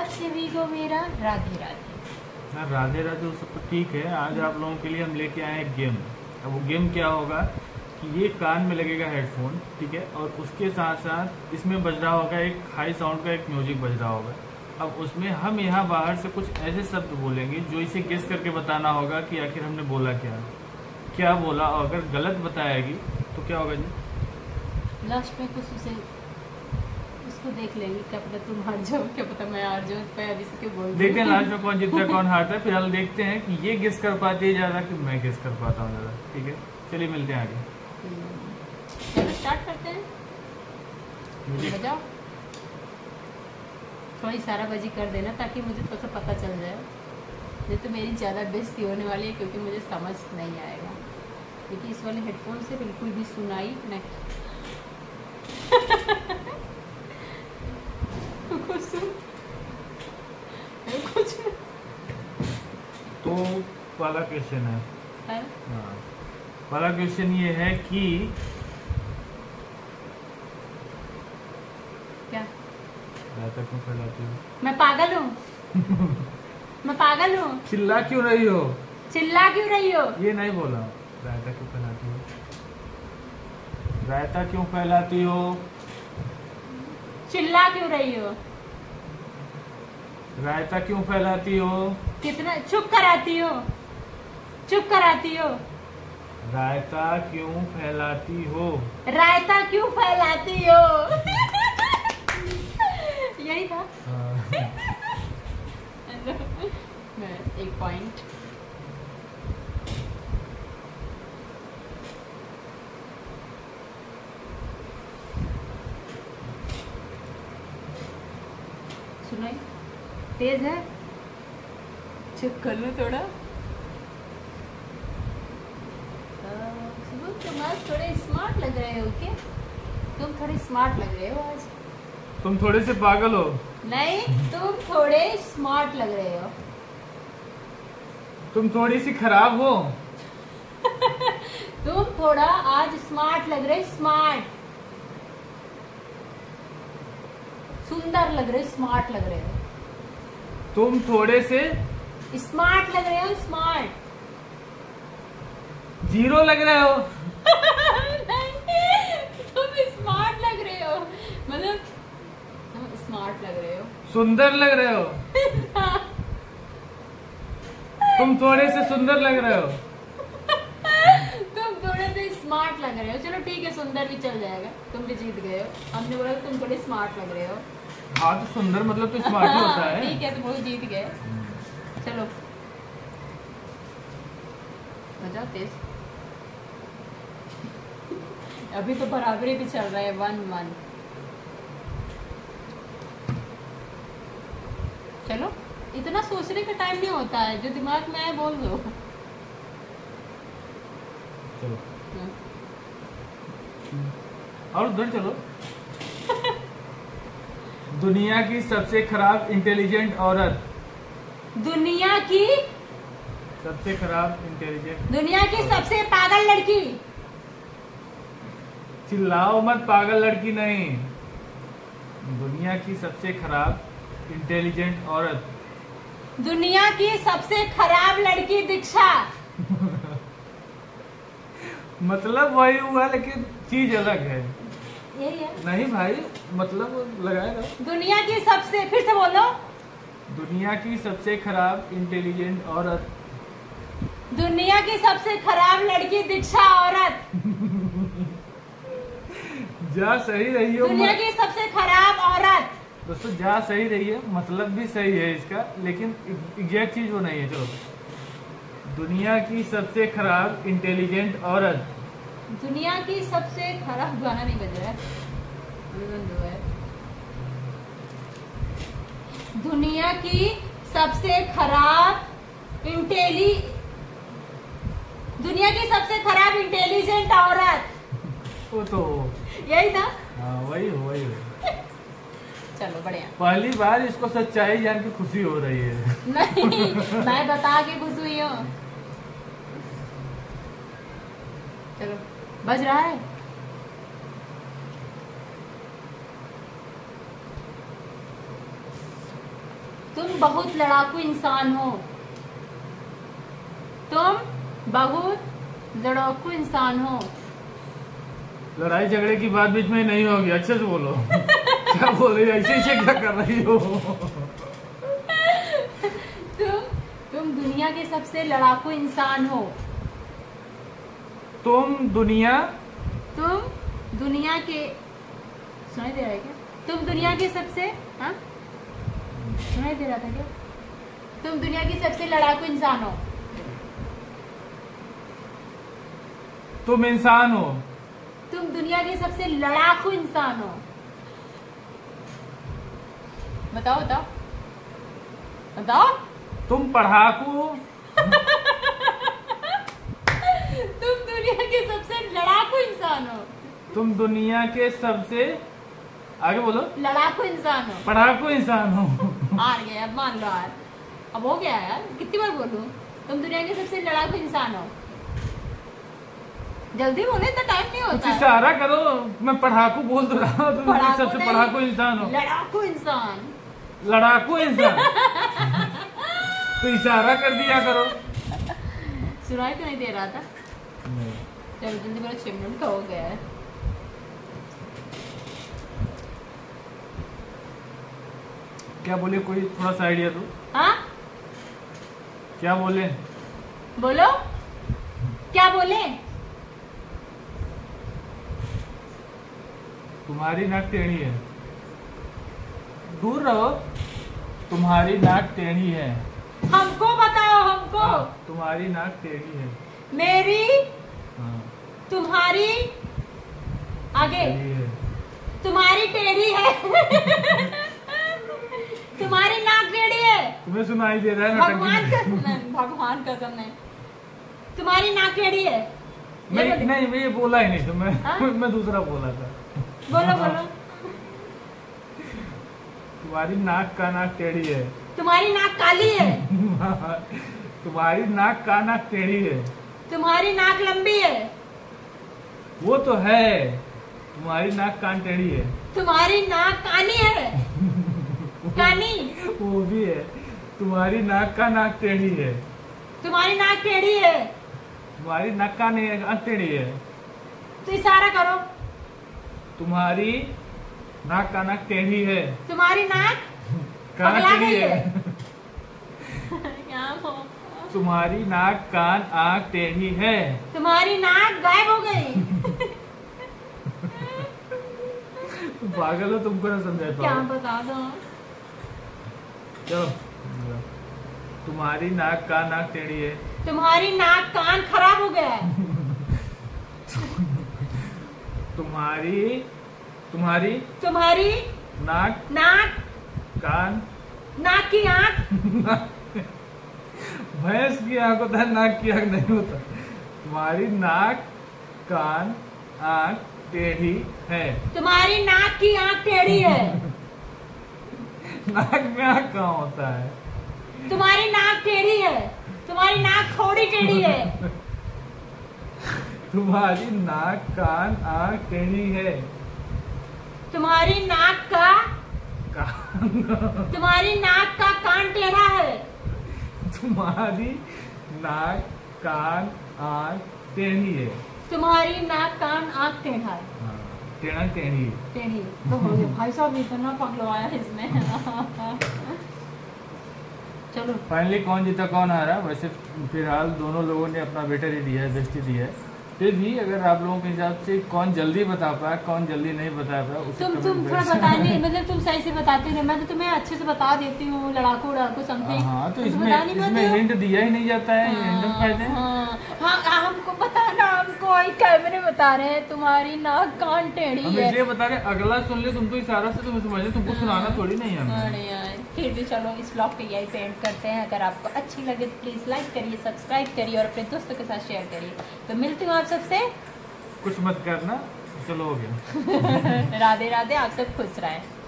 आप सभी को मेरा राधे राधे। हाँ, राधे राधे सब तो ठीक है। आज आप लोगों के लिए हम लेके आए हैं गेम। अब वो गेम क्या होगा कि ये कान में लगेगा हेडफोन, ठीक है, और उसके साथ साथ इसमें बज रहा होगा एक हाई साउंड का एक म्यूजिक बज रहा होगा। अब उसमें हम यहाँ बाहर से कुछ ऐसे शब्द बोलेंगे जो इसे गेस करके बताना होगा कि आखिर हमने बोला क्या बोला, और अगर गलत बताएगी तो क्या होगा जी? लास्ट में कुछ उसे उसको देख लेंगे, क्या पता तुम हार जाओ, क्या पता मैं हार जाऊँ। पे अभी से क्यों बोल रही देखते हैं लास्ट में कौन जीतता है कौन हारता है। फिलहाल देखते हैं कि ये गेस कर पाती है ज्यादा कि मैं गेस कर पाता हूँ ज्यादा। ठीक है, चलिए मिलते हैं आगे। चलो स्टार्ट करते हैं। म्यूजिक बजाओ, थोड़ी सारा बजी कर देना ताकि मुझे थोड़ा सा पता चल जाए। नहीं तो मेरी ज़्यादा बेइज्जती होने वाली है, क्योंकि मुझे समझ नहीं आएगा, क्योंकि इस वाले हेडफोन से बिल्कुल भी सुनाई नहीं। कुछ तो पहला क्वेश्चन है। है? हाँ, पहला क्वेश्चन ये है कि क्या रायता क्यों फैलाती हो? मैं पागल हूँ? मैं पागल हूँ? चिल्ला क्यों रही हो? चिल्ला क्यों रही हो? ये नहीं बोला। रायता क्यों फैलाती हो? रायता क्यों फैलाती हो? चिल्ला क्यों रही हो? रायता क्यों फैलाती हो? कितना चुप कराती हो? चुप कराती हो? रायता क्यों फैलाती हो? रायता क्यों फैलाती हो? यही था। हाँ। एक पॉइंट। सुनाई तेज है, चुप कर लो थोड़ा। तुम आज थोड़े स्मार्ट लग रहे हो क्या? तुम थोड़े स्मार्ट लग रहे हो आज। तुम थोड़े से पागल हो। नहीं, तुम थोड़े स्मार्ट लग रहे हो। तुम थोड़ी सी खराब हो। तुम थोड़ा आज स्मार्ट लग रहे, स्मार्ट, सुंदर लग रहे, स्मार्ट लग रहे हो। तुम थोड़े से स्मार्ट लग रहे हो, स्मार्ट। जीरो लग रहे हो। नहीं, तुम स्मार्ट लग रहे हो, मतलब तुम स्मार्ट लग रहे हो, सुंदर लग रहे हो। तुम थोड़े से सुंदर लग रहे हो। तुम थोड़े से स्मार्ट लग रहे हो। चलो ठीक है, सुंदर भी चल जाएगा, तुम भी जीत गए हो। हमने बोला तुम थोड़े स्मार्ट लग रहे हो। हाँ तो सुंदर मतलब तो स्मार्ट ही होता है। ठीक है, तुम लोग जीत गए। चलो बजाओ तेज। अभी तो बराबरी भी चल रहा है, 1-1। चलो, इतना सोचने का टाइम नहीं होता है, जो दिमाग में आए बोल दो। चलो और उधर चलो। दुनिया की सबसे खराब इंटेलिजेंट औरत। दुनिया की सबसे खराब इंटेलिजेंट। दुनिया की सबसे पागल लड़की। चिल्लाओ मत, पागल लड़की नहीं। दुनिया की सबसे खराब इंटेलिजेंट औरत। दुनिया की सबसे खराब लड़की दीक्षा। मतलब वही हुआ लेकिन चीज अलग है। यही है। नहीं भाई, मतलब लगाएगा। दुनिया की सबसे, फिर से बोलो। दुनिया की सबसे खराब इंटेलिजेंट औरत। दुनिया की सबसे खराब लड़की दीक्षा औरत। जा सही रही हो। दुनिया की सबसे खराब औरत। दोस्तों जा सही रही है, मतलब भी सही है इसका, लेकिन एग्जैक्ट चीज वो नहीं है। चलो, दुनिया की सबसे खराब इंटेलिजेंट औरत। दुनिया की सबसे खराब, गाना नहीं बज रहा है, दुनिया की सबसे खराब दुनिया की सबसे खराब इंटेलिजेंट औरत। वो तो यही था। हाँ, वही हो। चलो बढ़िया। पहली बार इसको सच्चाई जान के खुशी हो रही है। नहीं, मैं बता के खुश हुई हूँ। चलो, बज रहा है। तुम बहुत लड़ाकू इंसान हो। तुम बहुत लड़ाकू इंसान हो। लड़ाई झगड़े की बात बीच में नहीं होगी, अच्छे से बोलो। क्या बोल रही हो, ऐसे क्या कर रही हो? तुम दुनिया के सबसे लड़ाकू इंसान हो। तुम दुनिया के सुनाई दे रहा है क्या? तुम दुनिया के सबसे, हाँ सुनाई दे रहा था क्या? तुम दुनिया के सबसे लड़ाकू इंसान हो। तुम इंसान हो। तुम दुनिया के सबसे लड़ाकू इंसान हो। बताओ बताओ बताओ। तुम पढ़ाकू। तुम दुनिया के सबसे लड़ाकू इंसान हो। तुम दुनिया के सबसे, आगे बोलो, लड़ाकू इंसान हो। पढ़ाकू इंसान हो। हार गए, अब मान लो यार, अब हो गया यार, कितनी बार बोलूं? तुम दुनिया के सबसे लड़ाकू इंसान हो। जल्दी बोले, इतना टाइम नहीं होता है। इशारा करो, मैं पढ़ाकू बोल तो रहा हूँ। तुम सबसे पढ़ाकू इंसान हो। लड़ाकू इंसान। लड़ाकू इंसान। तो इशारा कर दिया करो। सुनाई तो नहीं दे रहा था। चलो जल्दी, मेरा 6 मिनट का हो गया है। क्या बोले, कोई थोड़ा सा आइडिया दो। हाँ क्या बोले? बोलो, क्या बोले? तुम्हारी नाक टेढ़ी है। दूर रहो। तुम्हारी नाक टेढ़ी है। हमको बताओ, हमको। तुम्हारी नाक टेढ़ी है। मेरी, हाँ। तुम्हारी, आगे टेढ़ी है। तुम्हारी टेढ़ी है। तुम्हारी नाक टेढ़ी है। तुम्हें सुनाई दे रहा है? भगवान कसम नहीं, भगवान कसम नहीं। तुम्हारी नाक टेढ़ी है। नहीं, मैं ये बोला ही नहीं, तो हाँ? मैं दूसरा बोला था। बोलो बोलो। तुम्हारी नाक का नाक टेढ़ी है। तुम्हारी नाक काली है। तुम्हारी नाक का नाक टेढ़ी है। तुम्हारी नाक लंबी है। वो तो है। तुम्हारी नाक कान टेढ़ी है। तुम्हारी नाक कानी है। कानी। वो भी है। तुम्हारी नाक का नाक टेढ़ी है। तुम्हारी नाक टेढ़ी है। तुम्हारी नाक का नाक टेढ़ी है। तो इशारा करो। तुम्हारी नाक का नाक टेढ़ी है। तुम्हारी नाक कान पगला टेढ़ी गई है। क्या हो? तुम्हारी नाक कान आँख टेढ़ी है। तुम्हारी नाक गायब हो गई। पागल हो, तुमको ना समझा क्या पाओ। बता दो। चलो, तुम्हारी नाक का नाक टेढ़ी है। तुम्हारी नाक कान खराब हो गया है। तुम्हारी नाक नाक कान, नाक की आँख। भैंस की आँख होता है, नाक की आँख नहीं होता। तुम्हारी नाक कान आँख टेढ़ी है। तुम्हारी नाक की आँख टेढ़ी है। नाक में आँख कहाँ होता है? तुम्हारी नाक टेढ़ी है। तुम्हारी नाक थोड़ी टेढ़ी है। तुम्हारी नाक कान आँख टेढ़ी है। तुम्हारी नाक का कान। तुम्हारी नाक का कान टेढ़ा है। तुम्हारी नाक कान आँख टेढ़ी है। तुम्हारी नाक कान आँख टेढ़ा है। हाँ, टेढ़ा टेढ़ी। टेढ़ी तो हो गया। भाई साहब इतना पगलवाया है इसने। चलो फाइनली कौन जीता कौन हारा? वैसे फिलहाल दोनों लोगों ने अपना बेटर ही दिया है, बेस्ट ही दिया है। फिर भी अगर आप लोगों के हिसाब से कौन जल्दी बता पाया, कौन जल्दी नहीं बता पाया, तुम थोड़ा बताए नहीं, मतलब तुम सही से बताते नहीं। मैं तो तुम्हें अच्छे से बता देती हूँ, लड़ाकू उड़ाकू समथिंग। हाँ, तो इसमें हिंट दिया ही नहीं जाता है। रैंडम फायदे। हाँ, हमको बताना, हमको कैमरे बता रहे हैं तुम्हारी नाक कान टेढ़ी हम है। इसलिए बता रहे, अगला सुन ले तुम तो इशारा से तुम्हें समझ ले, तुमको सुनाना थोड़ी नहीं है। अरे यार, फिर भी चलो इस ब्लॉग पे यही पेंट करते हैं। अगर आपको अच्छी लगे तो प्लीज लाइक करिए, सब्सक्राइब करिए और अपने दोस्तों के साथ शेयर करिए। तो मिलती हूँ आप सबसे। कुछ मत करना, चलो हो गया। राधे राधे, आप सब खुश रहें।